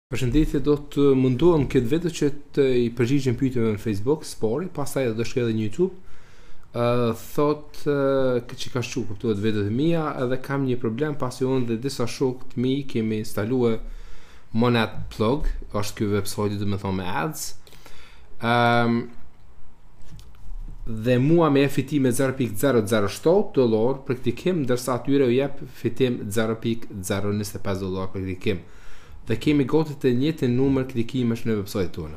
Përshëndetje, do të mundohem këtë video që të i përgjigjem pyetjeve në Facebook, spori, pastaj do shkoj edhe në YouTube. Që ka shku kuptuat videot e mia, edhe kam një problem pasi unë dhe disa shokë të mi kemi instaluar Monadplug, është ky website do të thonë me ads. Dhe mua me fitim me $0.007 për kritikim, ndërsa atyre u jep fitim $0.025 për kritikim. Dhe kemi gati të njëjtin numër kritikimesh në website tona.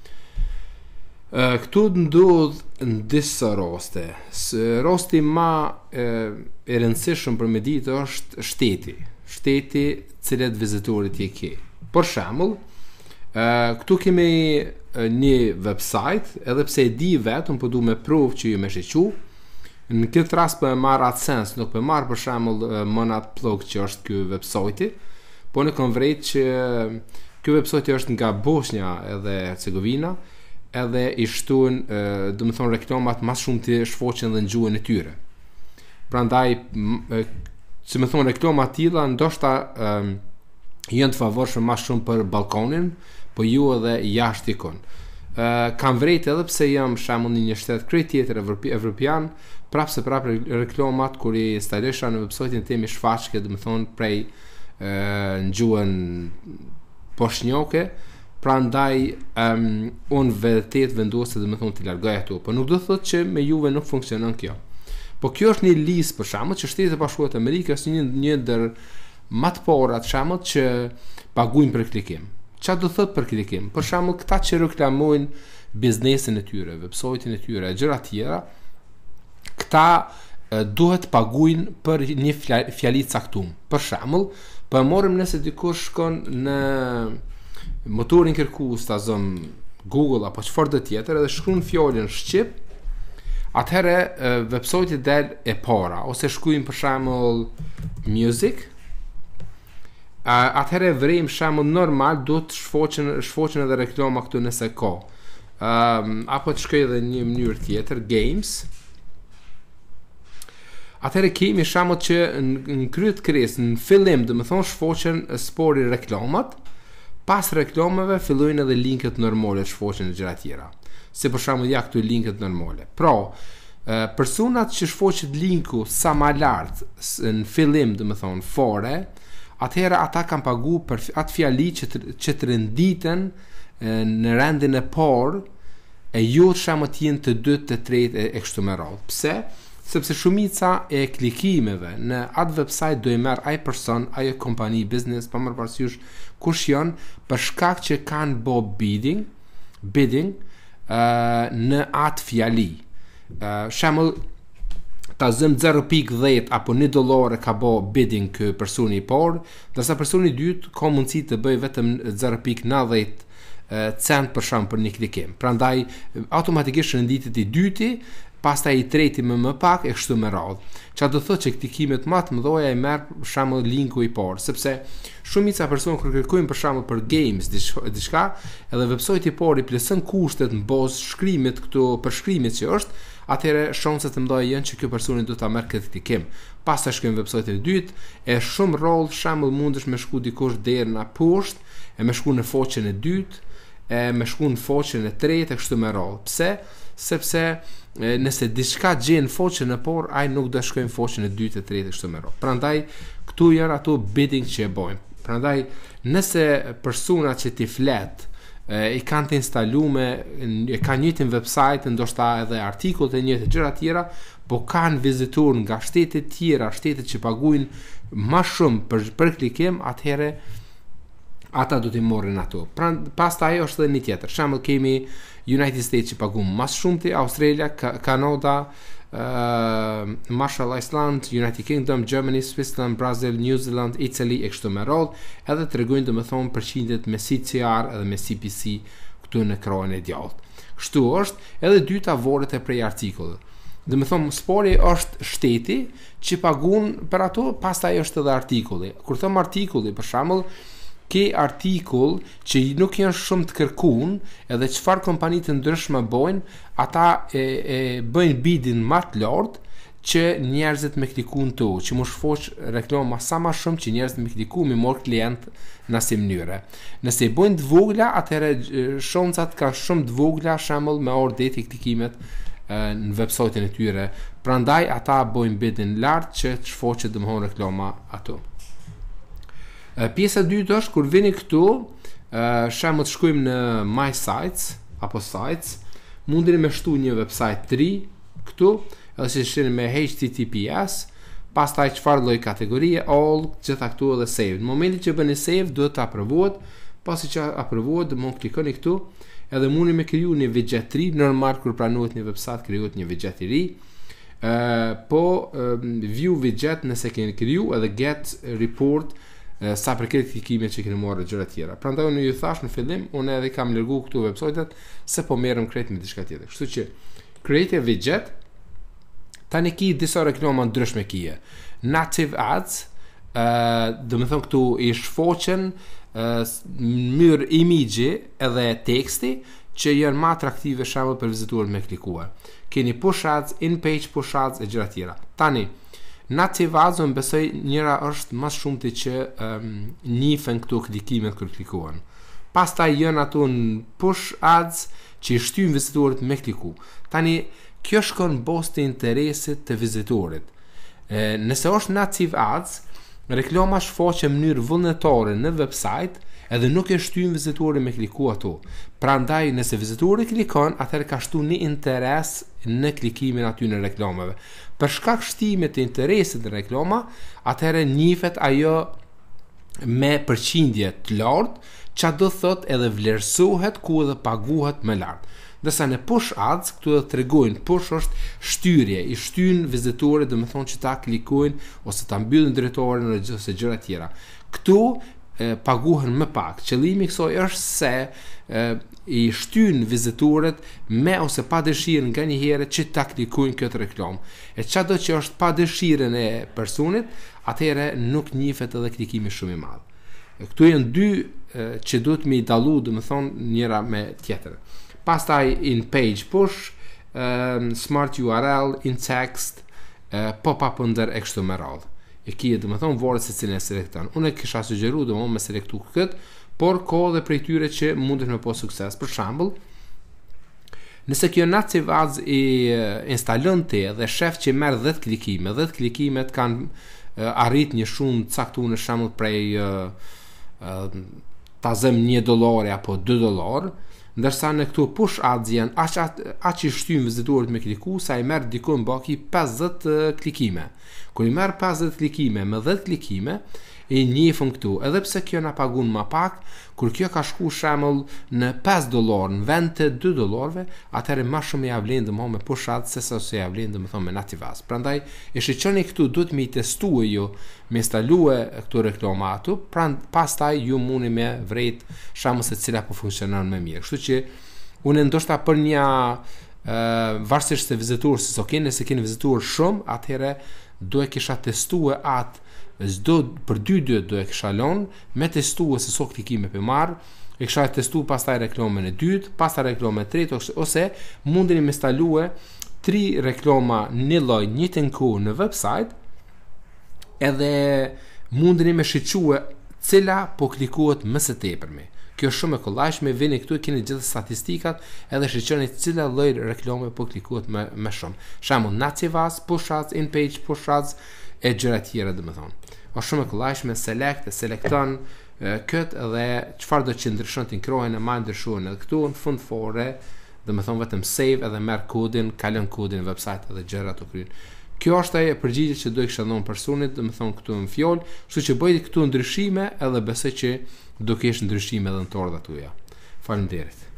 Këtu ndodh në disa raste. Rasti më i rëndësishëm për me ditë është shteti cilet vizitorit je ke. Për shembull, këtu kemi një website, edhe pse e di vetëm, po du me provë që ju me shequ. Në këtë rast për e marrë AdSense, nuk për marrë për shembull Monadplug që është ky website, po në kom vrejt që ky website është nga Bosnia edhe Hercegovina, edhe i shtuen do të thonë reklamat më shumë të shfaqen dhe në gjuhën e tyre. Prandaj si më thonë reklamat tilla ndoshta janë të favorshme më shumë për balkonin, po ju edhe jashtë ikon. Kam vrejt edhe pse jam shembull në një shtet krejt tjetër evropian, prapë reklamat kur i instalesha në website-in tim i shfaqje, do të thonë prej në gjuhën poshnjoke, prandaj unë vërtet vendosë dhe më thonë të largoj ato, po nuk do thot që me juve nuk funksionon kjo. Po kjo është një listë për shembull që Shtetet e Bashkuara të Amerikës një ndër më të parat shembull që paguajnë për klikim. Çfarë do thot për klikim? Për shembull këta që reklamojnë biznesin e tyre, website-in e tyre, gjëra të tjera, këta duhet paguajnë për një fjali caktuar. Për shembull, po morëm nëse dikush shkon në motorin kërkues ta zëm Google apo çfarë do tjetër edhe shkruan fjalën shqip, atëherë website-i del e para, ose shkruajmë për shembull music, atëherë vrim shembull normal do të shfaqen edhe reklama këtu nëse ka. Apo të shkoj edhe një mënyrë tjetër, games. Atëherë kemi shembull që në kryet kres, në fillim do të thonë shfaqen spori reklamat, pas reklamave fillojnë edhe linket normale shfaqen e gjëra tjera. Si për shembull ja këtu linket normale. Pra, personat që shfaqet linku sa më lart në fillim do të thonë fore, atëherë ata kanë pagu për atë fjali që të renditen në rendin e parë e jo shembull të jenë të dytë, të tretë e kështu me radhë. Pse? Sepse shumica e klikimeve në atë website do i merr ai person, ajo kompani, biznes, pa marrë parasysh kush janë, për shkak që kanë bë bidding në atë fjali. Shembull, ta zëm 0.10 apo $1 ka bë bidding ky personi i parë, ndërsa personi i dytë ka mundësi të bëjë vetëm 0.90 cent për shembull për një klikim. Prandaj automatikisht renditet i dyti, pastaj i treti më pak e kështu me radhë. Çfarë do thotë që klikimet më të mëdha i merr për shembull linku i parë, sepse shumica persona kur kërkojnë për shembull për games diçka, edhe website i parë i plotson kushtet në bazë shkrimit këtu për shkrimit që është, atëherë shanset të mëdha janë që ky personi do ta marrë këtë klikim. Pastaj shkojmë në website e dytë, e shumë rroll shembull mundesh me shku dikush deri në poshtë, e me shku në faqen e dytë, e me shku në faqen e tretë e kështu me radhë. Pse? Sepse nëse diçka gjen faqen e parë, ai nuk do shkojnë në faqen e dytë e tretë kështu me radhë. Prandaj këtu janë ato bidding që e bojnë. Prandaj nëse persona që ti flet i kanë të instaluar, e kanë njëjtin website, ndoshta edhe artikull të njëjtë gjëra të tjera, po kanë vizitor nga shtete të tjera, shtete që paguajnë më shumë për klikim, atëherë ata do t'i morrin ato. Pastaj është edhe një tjetër. Shembull kemi United States që paguajnë më shumë ti, Australia, Kanada, Marshall Island, United Kingdom, Germany, Switzerland, Brazil, New Zealand, Italy e kështu me radhë, edhe tregojnë domethënë përqindjet me CTR edhe me CPC këtu në ekranin e djathtë. Kështu është, edhe dyta varet e prej artikullit. Domethënë spori është shteti që paguon për ato, pastaj është edhe artikulli. Kur them artikulli, për shembull, ke artikull që nuk janë shumë të kërkuar, edhe çfarë kompani të ndryshme bojnë, ata e bëjnë bidding më të lartë që njerëzit me kliku në to, që më shfoq reklama sa ma shumë që njerëzit me kliku me mor klient në asnjë mënyre. Nëse i bojnë të vogla, atëherë shoncat ka shumë të vogla, shembull me orë deti klikimet në website-in e tyre. Prandaj ata bojnë bidin lart që të shfoqet domthon reklama ato. Pjesa e dytë është kur vini këtu, shembull të shkojmë në My Sites apo Sites, mundeni me shtu një website 3 këtu, edhe si shini me HTTPS, pastaj çfarë lloj kategorie, all, gjitha këtu edhe save. Në momentin që bëni save, duhet të aprovohet, pasi që aprovohet, do mund klikoni këtu, edhe mundi me kriju një widget 3, normal kur pranohet një website krijohet një widget i ri. View widget nëse keni kriju, edhe get report sa për këtë klikimet që keni marrë gjëra tjera. Prandaj unë ju thash në fillim, unë edhe kam lërgu këtu website-et se po merrem krejt me diçka tjetër. Kështu që create a widget. Tani ki disa reklama ndryshme kije. Native ads, do me thonë këtu i shfoqen mënyrë imazhi edhe teksti që janë më atraktive shembull për vizitorët me klikuar. Keni push ads, in-page push ads e gjëra tjera. Tani native ads unë besoj njëra është më shumëti që njihen këtu klikimet kur klikuan. Pastaj janë ato në push ads që i shtyn vizitorët me kliku. Tani kjo shkon bos të interesit të vizitorit. Nëse është native ads, reklama shfaqet në mënyrë vullnetare në website edhe nuk e shtyn vizitorin me kliku ato. Prandaj nëse vizitori klikon, atëherë ka shtu një interes në klikimin aty në reklamave. Për shkak shtimit të interesit në reklama, atëherë njihet ajo me përqindje të lartë, që do thot edhe vlerësohet ku edhe paguhet më lartë. Dërsa në push ads, këtu dhe të regojnë, push është shtyrje, i shtyn vizitorit dhe me thonë që ta klikojnë ose ta mbyllin drejtorin ose gjëra tjera. Këtu paguhen më pak. Qëllimi kësaj është se i shtyn vizitorit me ose pa dëshirën nga një herë që ta klikojnë këtë reklam. E çdo që është pa dëshirën e personit, atëherë nuk njihet edhe klikimi shumë i madh. Këtu janë dy që duhet me i dallu, do të thonë njëra me tjetrën. Pastaj in page push, smart URL, in text, pop-up ndër e kështu me radhë. E kje dhe me thonë vorët se cilën e selektan. Unë e kisha sugjeru dhe me selektu këtë, por ka dhe prej tyre që mundet me po sukses. Për shembull, nëse kjo native ads i instalon ti dhe shef që merr 10 klikime, 10 klikimet kanë arrit një shumë caktuar në shembull prej ta zëm $1 apo $2, ndërsa në këtu push ads janë aq i shtyn vizitorit me kliku sa i merr dikon baki 50 klikime. Kur i merr 50 klikime me 10 klikime, e njihun këtu. Edhe pse kjo na pagun më pak, kur kjo ka shku shembull në $5 në vend të $2, atëherë më shumë ia vlen domosdoshmë me push ads se sa ia vlen domosdoshmë me native ads. Prandaj e shiqoni këtu, duhet me i testuar ju, me instalue këtu reklama atu, pastaj ju mundi me vret shembull se cila po funksionon më mirë. Kështu që unë ndoshta për një varësisht se vizitor se nëse keni vizitor shumë, atëherë do e kisha testuar atë për 2 do e kisha lënë me testuar se so klikime për marr, e kisha testuar pastaj reklamën e dytë, pastaj reklamën e tretë, ose mundeni me instalue 3 reklama një lloj njëjtën kohë në website, edhe mundeni me shique cila po klikohet më së tepërmi. Kjo është shumë e kollajshme, vini këtu keni gjithë statistikat edhe shiqoni cila lloj reklame po klikohet më shumë. Shembull native ads, push ads, in page push ads e gjëra tjera domethënë. Është shumë e kollajshme, selekton këtë edhe çfarë do që ndryshon të nkrohen e ma ndryshuan edhe këtu në fund fore, domethënë vetëm save edhe merr kodin, kalon kodin në website edhe gjëra të kryen. Kjo është ajo përgjigje që do i kisha dhënë personit, domethënë këtu në fjalë, kështu që bëj këtu ndryshime edhe besoj që do kesh ndryshime edhe në tordhat tuaja. Faleminderit.